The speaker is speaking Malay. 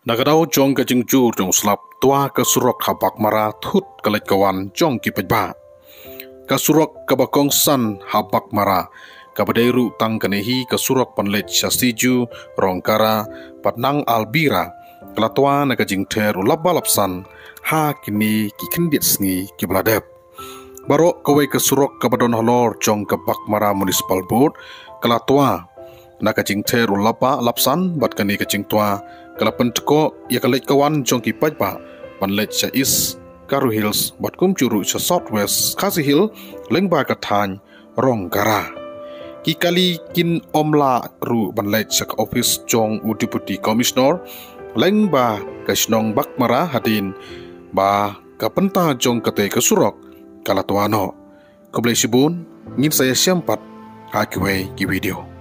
Nagadau jong ka jingju jong slap tua ka surok habak mara thut kalait kawan jong ki pejba. Ka surok ka bakong san habak mara ka badairu tang kanehi ka surok panlet sasiju rongkara patnang albira kalatua na ka jingter ulabba lapsan ha kini ki kendit sngi ki bladep. Barok kawai ka surok ka badon holor jong ka bak mara municipal board kalatua na ka jingter ulabba lapsan bat kani ka jingtua kalapan teko ya kalait kawan jong ki pajba panlet sa is Karu Hills bat kumcuru sa Southwest Khasi Hill lengba katany rongkara ki kali kin omla ru banlet sa office jong deputy commissioner lengba kasnong bakmara hadin ba kapenta jong kate kasurok kalatuano kublai sibun ngin saya siampat hakiwe ki video.